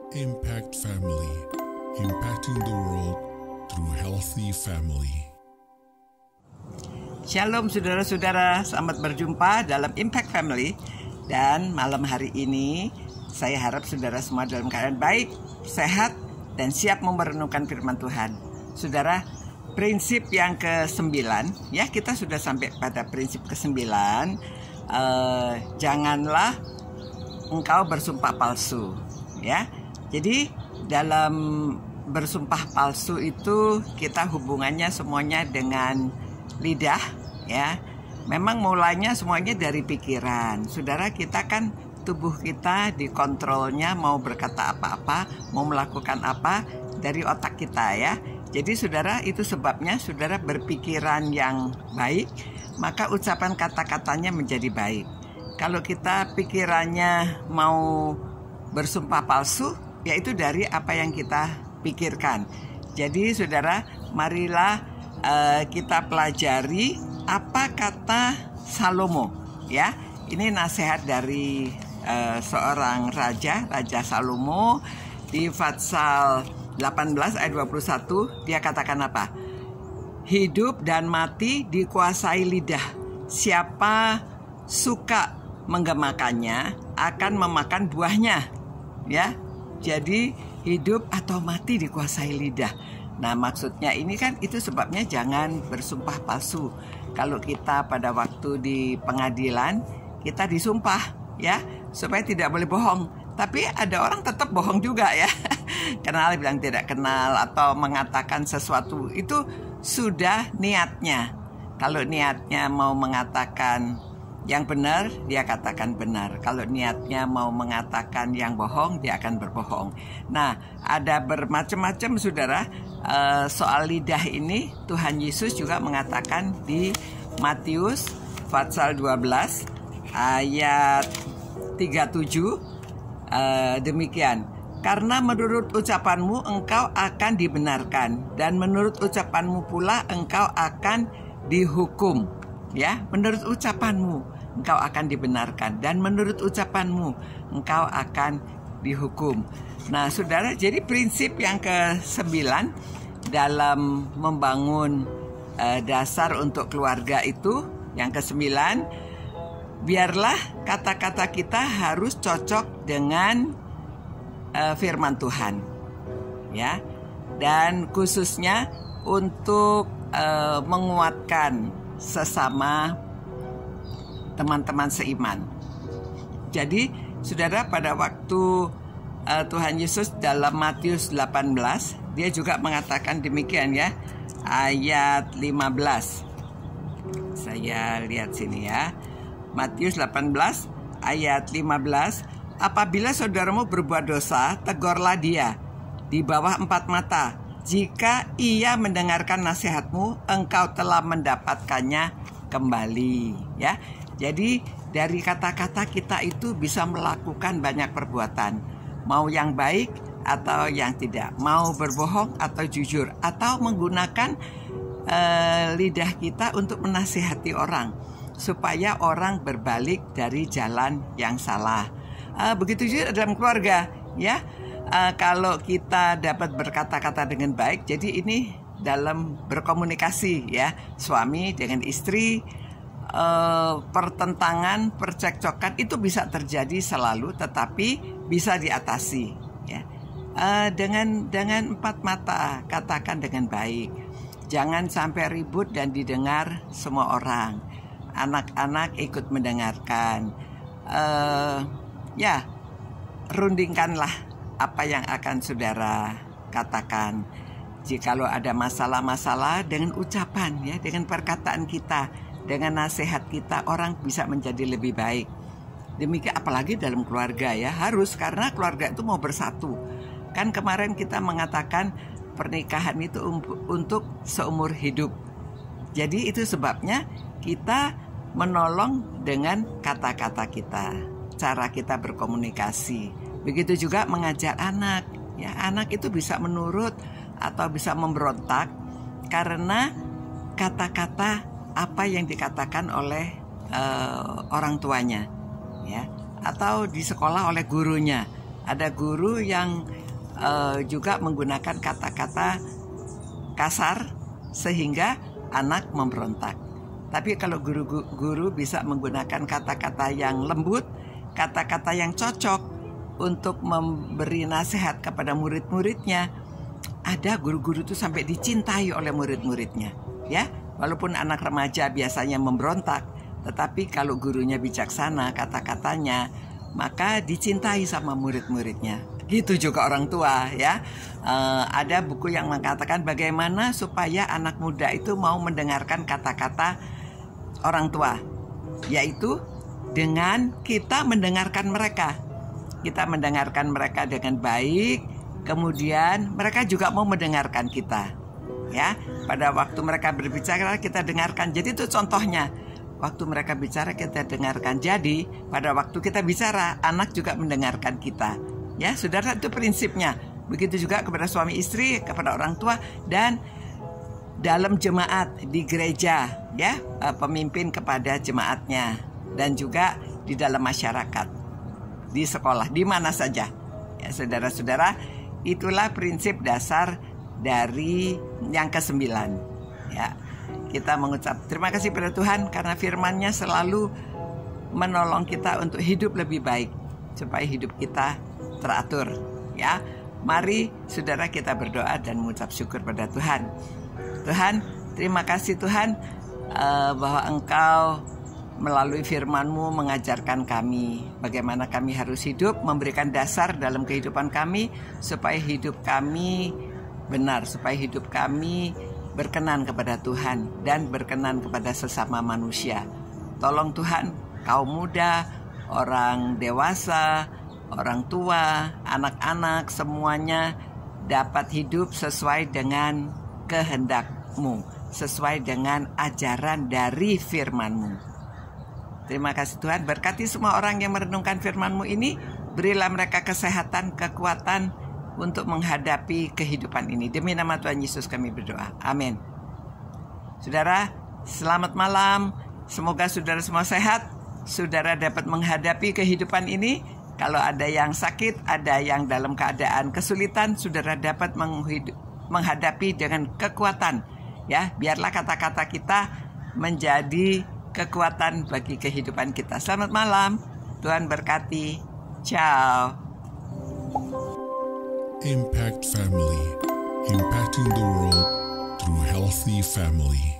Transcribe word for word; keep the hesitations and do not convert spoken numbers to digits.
Impact Family, impacting the world through healthy family. Shalom saudara-saudara, selamat berjumpa dalam Impact Family. Dan malam hari ini saya harap saudara semua dalam keadaan baik, sehat, dan siap merenungkan firman Tuhan. Saudara, prinsip yang kesembilan, ya kita sudah sampai pada prinsip kesembilan. eh, Janganlah engkau bersumpah palsu, ya. Jadi dalam bersumpah palsu itu kita hubungannya semuanya dengan lidah, ya. Memang mulanya semuanya dari pikiran. Saudara, kita kan tubuh kita dikontrolnya mau berkata apa-apa, mau melakukan apa dari otak kita, ya. Jadi saudara, itu sebabnya saudara berpikiran yang baik, maka ucapan kata-katanya menjadi baik. Kalau kita pikirannya mau bersumpah palsu, yaitu dari apa yang kita pikirkan. Jadi saudara, marilah uh, kita pelajari apa kata Salomo, ya. Ini nasihat dari uh, seorang raja, Raja Salomo. Di Fatsal delapan belas ayat dua puluh satu dia katakan apa? Hidup dan mati dikuasai lidah. Siapa suka menggemakannya akan memakan buahnya, ya. Jadi hidup atau mati dikuasai lidah. Nah, maksudnya ini kan itu sebabnya jangan bersumpah palsu. Kalau kita pada waktu di pengadilan kita disumpah, ya, supaya tidak boleh bohong. Tapi ada orang tetap bohong juga, ya. Kenal bilang tidak kenal atau mengatakan sesuatu, itu sudah niatnya. Kalau niatnya mau mengatakan yang benar, dia katakan benar. Kalau niatnya mau mengatakan yang bohong, dia akan berbohong. Nah, ada bermacam-macam saudara. uh, Soal lidah ini Tuhan Yesus juga mengatakan di Matius Fatsal dua belas ayat tiga puluh tujuh, uh, demikian. Karena menurut ucapanmu engkau akan dibenarkan, dan menurut ucapanmu pula engkau akan dihukum. Ya, menurut ucapanmu engkau akan dibenarkan, dan menurut ucapanmu engkau akan dihukum. Nah, saudara, jadi prinsip yang kesembilan dalam membangun eh, dasar untuk keluarga itu, yang kesembilan, biarlah kata-kata kita harus cocok dengan eh, firman Tuhan, ya, dan khususnya untuk eh, menguatkan sesama teman-teman seiman. Jadi saudara, pada waktu uh, Tuhan Yesus dalam Matius delapan belas, dia juga mengatakan demikian, ya. Ayat lima belas. Saya lihat sini, ya. Matius delapan belas ayat lima belas. Apabila saudaramu berbuat dosa, tegurlah dia di bawah empat mata. Jika ia mendengarkan nasihatmu, engkau telah mendapatkannya kembali, ya. Jadi dari kata-kata kita itu bisa melakukan banyak perbuatan, mau yang baik atau yang tidak, mau berbohong atau jujur, atau menggunakan uh, lidah kita untuk menasihati orang supaya orang berbalik dari jalan yang salah. Uh, begitu juga dalam keluarga, ya. Uh, kalau kita dapat berkata-kata dengan baik, jadi ini dalam berkomunikasi, ya, suami dengan istri, uh, pertentangan, percekcokan itu bisa terjadi selalu, tetapi bisa diatasi, ya. Uh, dengan dengan empat mata, katakan dengan baik, jangan sampai ribut dan didengar semua orang. Anak-anak ikut mendengarkan, uh, ya, rundingkanlah apa yang akan saudara katakan. Jikalau ada masalah-masalah, dengan ucapan, ya, dengan perkataan kita, dengan nasihat kita, orang bisa menjadi lebih baik. Demikian apalagi dalam keluarga, ya, harus, karena keluarga itu mau bersatu. Kan kemarin kita mengatakan pernikahan itu untuk seumur hidup. Jadi itu sebabnya kita menolong dengan kata-kata kita, cara kita berkomunikasi. Begitu juga mengajar anak, ya, anak itu bisa menurut atau bisa memberontak karena kata-kata apa yang dikatakan oleh uh, orang tuanya, ya, atau di sekolah oleh gurunya, Ada guru yang uh, juga menggunakan kata-kata kasar sehingga anak memberontak. Tapi kalau guru-guru bisa menggunakan kata-kata yang lembut, kata-kata yang cocok untuk memberi nasihat kepada murid-muridnya, ada guru-guru itu sampai dicintai oleh murid-muridnya, ya. Walaupun anak remaja biasanya memberontak, tetapi kalau gurunya bijaksana kata-katanya, maka dicintai sama murid-muridnya. Gitu juga orang tua, ya. Uh, ada buku yang mengatakan bagaimana supaya anak muda itu mau mendengarkan kata-kata orang tua, yaitu dengan kita mendengarkan mereka. Kita mendengarkan mereka dengan baik, kemudian mereka juga mau mendengarkan kita. Ya, pada waktu mereka berbicara kita dengarkan. Jadi itu contohnya. Waktu mereka bicara kita dengarkan. Jadi pada waktu kita bicara, anak juga mendengarkan kita. Ya, saudara, itu prinsipnya. Begitu juga kepada suami istri, kepada orang tua, dan dalam jemaat di gereja, ya, pemimpin kepada jemaatnya, dan juga di dalam masyarakat, di sekolah, di mana saja. Ya, saudara-saudara, itulah prinsip dasar dari yang kesembilan. Ya. Kita mengucap terima kasih pada Tuhan karena firman-Nya selalu menolong kita untuk hidup lebih baik, supaya hidup kita teratur, ya. Mari saudara kita berdoa dan mengucap syukur pada Tuhan. Tuhan, terima kasih Tuhan uh, bahwa Engkau melalui firman-Mu mengajarkan kami bagaimana kami harus hidup, memberikan dasar dalam kehidupan kami supaya hidup kami benar, supaya hidup kami berkenan kepada Tuhan dan berkenan kepada sesama manusia. Tolong Tuhan, kaum muda, orang dewasa, orang tua, anak-anak, semuanya dapat hidup sesuai dengan kehendak-Mu, sesuai dengan ajaran dari firman-Mu. Terima kasih Tuhan, berkati semua orang yang merenungkan firman-Mu ini, berilah mereka kesehatan, kekuatan untuk menghadapi kehidupan ini. Demi nama Tuhan Yesus kami berdoa. Amin. Saudara, selamat malam. Semoga saudara semua sehat. Saudara dapat menghadapi kehidupan ini. Kalau ada yang sakit, ada yang dalam keadaan kesulitan, saudara dapat menghadapi dengan kekuatan. Ya, biarlah kata-kata kita menjadi kekuatan bagi kehidupan kita. Selamat malam. Tuhan berkati. Ciao. Impact Family, impacting the world through healthy family.